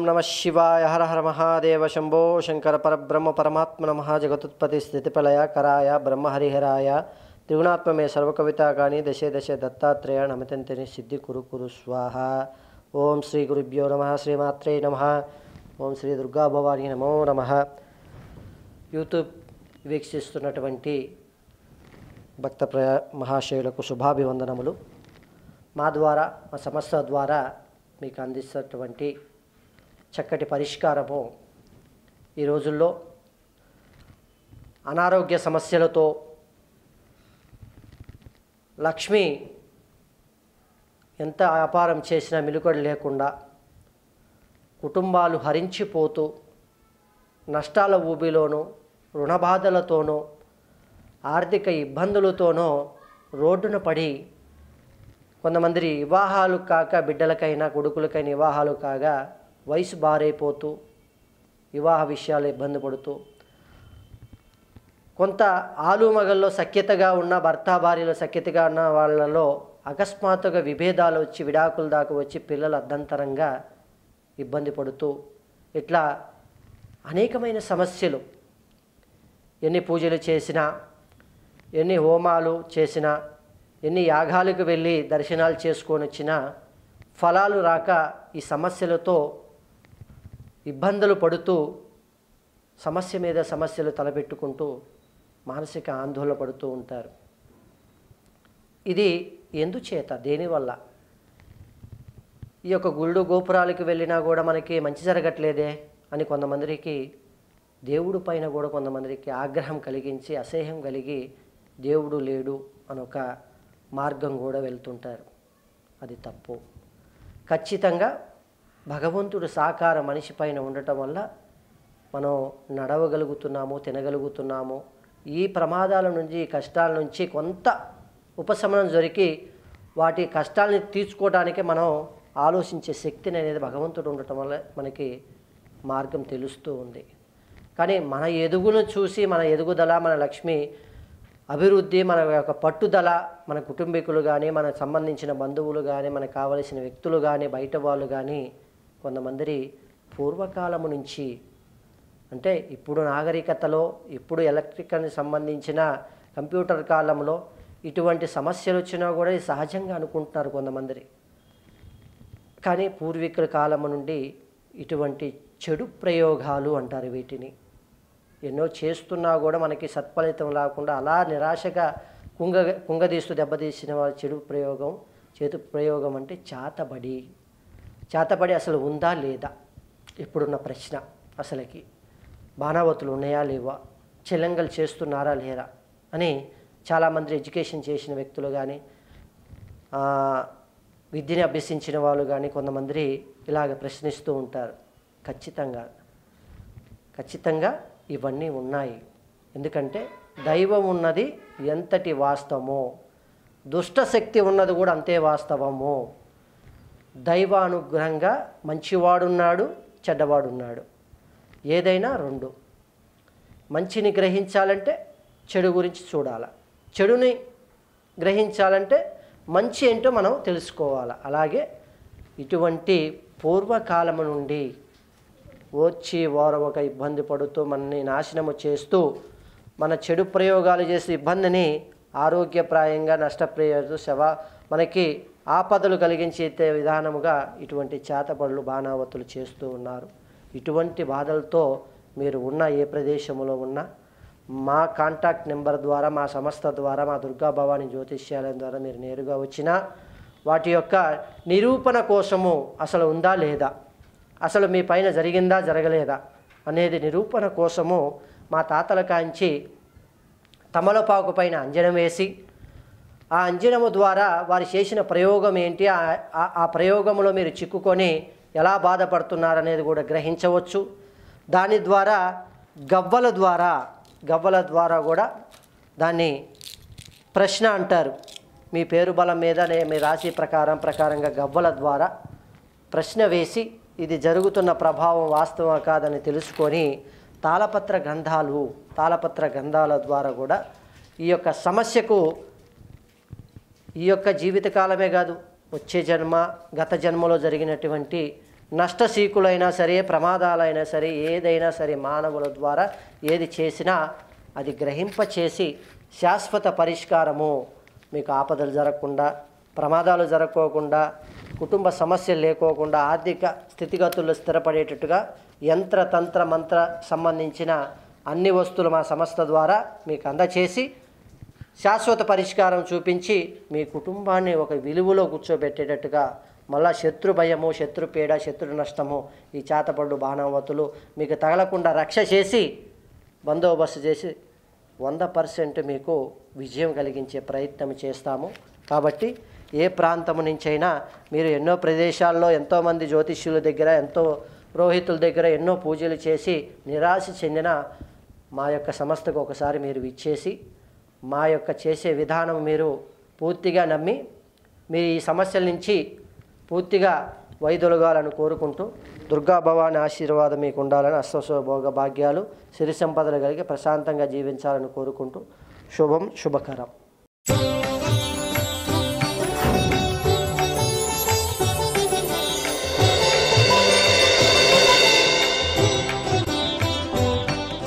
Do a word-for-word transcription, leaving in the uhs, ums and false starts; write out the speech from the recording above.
नमः शिवाय। हर हर महादेव। शंभो शंकर परब्रह्म परमात्मा नमः। जगतुत्पत्ति स्थितिप्रलय कराय ब्रह्म हरिहराय त्रिगुणात्ममे सर्वकविताकानि दशे दशे दत्तात्रेय नमतंते सिद्धि कुरु कुरु स्वाहा। ओम श्री गुरुभ्यो नमः। श्रीमात्रे नमः। ओम श्री दुर्गा भवानी नमो नमः। యూట్యూబ్ వీక్షిస్తున్నటువంటి భక్త ప్రియ మహాశయులకు శుభాభివందనములు. మా ద్వారా మా సంస్థ ద్వారా మీకు అందిస్తున్నటువంటి చక్కటి పరిష్కారము ఈ రోజుల్లో అనారోగ్య సమస్యలతో లక్ష్మి ఎంత వ్యాపారం చేసినా మిలుకడు లేకుండా కుటుంబాలు హరించిపోతూ నష్టాల ఊబిలోనూ రుణబాధలతోనూ ఆర్థిక ఇబ్బందులతోనూ రోడ్డున పడి కొంతమంది వివాహాలు కాక బిడ్డలకైనా కొడుకులకైనా వివాహాలు కాగా వయసు బారైపోతూ వివాహ విషయాలు ఇబ్బంది పడుతూ కొంత ఆలుమగల్లో సఖ్యతగా ఉన్న భర్త భార్యలో సఖ్యతగా ఉన్న వాళ్ళలో అకస్మాత్తుగా విభేదాలు వచ్చి విడాకుల దాకా వచ్చి పిల్లలు అర్ధంతరంగా ఇబ్బంది పడుతూ ఇట్లా అనేకమైన సమస్యలు. ఎన్ని పూజలు చేసినా ఎన్ని హోమాలు చేసినా ఎన్ని యాగాలకు వెళ్ళి దర్శనాలు చేసుకొని వచ్చినా ఫలాలు రాక ఈ సమస్యలతో ఇబ్బందులు పడుతూ సమస్య మీద సమస్యలు తలపెట్టుకుంటూ మానసిక ఆందోళన పడుతూ ఉంటారు. ఇది ఎందుచేత దేనివల్ల? ఈ యొక్క గుళ్ళు గోపురాలకు వెళ్ళినా కూడా మనకి మంచి జరగట్లేదే అని కొంతమందికి దేవుడి పైన కూడా కొంతమందికి ఆగ్రహం కలిగించి అసహ్యం కలిగి దేవుడు లేడు అనొక మార్గం కూడా వెళ్తుంటారు. అది తప్పు. ఖచ్చితంగా భగవంతుడు సాకార మనిషి పైన ఉండటం వల్ల మనం నడవగలుగుతున్నాము, తినగలుగుతున్నాము. ఈ ప్రమాదాల నుంచి ఈ కష్టాల నుంచి కొంత ఉపశమనం దొరికి వాటి కష్టాలని తీర్చుకోవడానికే మనం ఆలోచించే శక్తిని అనేది భగవంతుడు ఉండటం వల్ల మనకి మార్గం తెలుస్తూ ఉంది. కానీ మన ఎదుగును చూసి మన ఎదుగుదల, మన లక్ష్మి అభివృద్ధి, మన యొక్క పట్టుదల, మన కుటుంబీకులు కానీ మనకు సంబంధించిన బంధువులు కానీ మనకు కావలసిన వ్యక్తులు కానీ బయట వాళ్ళు కానీ కొంతమంది పూర్వకాలము నుంచి అంటే ఇప్పుడు నాగరికతలో ఇప్పుడు ఎలక్ట్రికల్ని సంబంధించిన కంప్యూటర్ కాలంలో ఇటువంటి సమస్యలు వచ్చినా కూడా ఇది సహజంగా అనుకుంటున్నారు కొంతమంది. కానీ పూర్వీకుల కాలము నుండి ఇటువంటి చెడు ప్రయోగాలు అంటారు వీటిని ఎన్నో చేస్తున్నా కూడా మనకి సత్ఫలితం లేకుండా అలా నిరాశగా కుంగ కుంగదీస్తూ దెబ్బతీసిన వాళ్ళ చెడు ప్రయోగం చేతు ప్రయోగం అంటే చాతబడి. చాతబడి అసలు ఉందా లేదా ఇప్పుడున్న ప్రశ్న. అసలుకి బాణావతులు ఉన్నాయా లేవా, చెల్లంగలు చేస్తున్నారా లేరా అని చాలామంది ఎడ్యుకేషన్ చేసిన వ్యక్తులు కానీ విద్యని అభ్యసించిన వాళ్ళు కానీ కొంతమంది ఇలాగ ప్రశ్నిస్తూ ఉంటారు. ఖచ్చితంగా ఖచ్చితంగా ఇవన్నీ ఉన్నాయి. ఎందుకంటే దైవం ఉన్నది ఎంతటి వాస్తవమో దుష్ట శక్తి ఉన్నది కూడా అంతే వాస్తవము. దైవానుగ్రహంగా మంచివాడున్నాడు, చెడ్డవాడున్నాడు. ఏదైనా రెండు. మంచిని గ్రహించాలంటే చెడు గురించి చూడాలి, చెడుని గ్రహించాలంటే మంచి ఏంటో మనం తెలుసుకోవాలి. అలాగే ఇటువంటి పూర్వకాలము నుండి వచ్చి వారు ఒక ఇబ్బంది పడుతూ మనని నాశనము చేస్తూ మన చెడు ప్రయోగాలు చేసే ఇబ్బందిని ఆరోగ్యప్రాయంగా నష్టప్రయోజు శవ మనకి ఆపదలు కలిగించే విధానముగా ఇటువంటి చేతబడులు బాణావతులు చేస్తూ ఉన్నారు. ఇటువంటి బాధలతో మీరు ఉన్న ఏ ప్రదేశంలో ఉన్నా మా కాంటాక్ట్ నెంబర్ ద్వారా మా సంస్థ ద్వారా మా దుర్గా భవానీ జ్యోతిష్యాలయం ద్వారా మీరు నేరుగా వచ్చినా వాటి యొక్క నిరూపణ కోసము అసలు ఉందా లేదా, అసలు మీ పైన జరిగిందా జరగలేదా అనేది నిరూపణ కోసము మా తాతల కాంచి తమలపాకు పైన అంజనం వేసి ఆ అంజనము ద్వారా వారు చేసిన ప్రయోగం ఏంటి, ఆ ప్రయోగంలో మీరు చిక్కుకొని ఎలా బాధపడుతున్నారనేది కూడా గ్రహించవచ్చు. దాని ద్వారా గవ్వల ద్వారా గవ్వల ద్వారా కూడా దాన్ని ప్రశ్న అంటారు. మీ పేరు బలం మీద మీ రాశి ప్రకారం ప్రకారంగా గవ్వల ద్వారా ప్రశ్న వేసి ఇది జరుగుతున్న ప్రభావం వాస్తవం కాదని తెలుసుకొని తాళపత్ర గ్రంథాలు తాళపత్ర గ్రంథాల ద్వారా కూడా ఈ యొక్క సమస్యకు ఈ యొక్క జీవితకాలమే కాదు వచ్చే జన్మ గత జన్మలో జరిగినటువంటి నష్టసీకులైనా సరే, ప్రమాదాలైనా సరే, ఏదైనా సరే మానవుల ద్వారా ఏది చేసినా అది గ్రహింపచేసి శాశ్వత పరిష్కారము, మీకు ఆపదలు జరగకుండా, ప్రమాదాలు జరగకోకుండా, కుటుంబ సమస్యలు లేకోకుండా, ఆర్థిక స్థితిగతులు స్థిరపడేటట్టుగా యంత్ర తంత్ర మంత్ర సంబంధించిన అన్ని వస్తువులు మా సంస్థ ద్వారా మీకు అందచేసి శాశ్వత పరిష్కారం చూపించి మీ కుటుంబాన్ని ఒక విలువలో కూర్చోబెట్టేటట్టుగా, మళ్ళా శత్రు భయము, శత్రు పీడ, శత్రు నష్టము, ఈ చేతపడు బాణావతులు మీకు తగలకుండా రక్ష చేసి బందోబస్తు చేసి వంద పర్సెంట్ మీకు విజయం కలిగించే ప్రయత్నం చేస్తాము. కాబట్టి ఏ ప్రాంతం నుంచైనా మీరు ఎన్నో ప్రదేశాల్లో ఎంతోమంది జ్యోతిష్యుల దగ్గర, ఎంతో పురోహితుల దగ్గర ఎన్నో పూజలు చేసి నిరాశ చెందిన మా యొక్క సంస్థకు ఒకసారి మీరు విచ్చేసి మా యొక్క చేసే విధానం మీరు పూర్తిగా నమ్మి మీ ఈ సమస్యల నుంచి పూర్తిగా వైదొలగాలని కోరుకుంటూ, దుర్గా భవాని ఆశీర్వాదం మీకు ఉండాలని, అష్టభోగ భాగ్యాలు, సిరి సంపదలు కలిగి ప్రశాంతంగా జీవించాలని కోరుకుంటూ శుభం శుభకరం.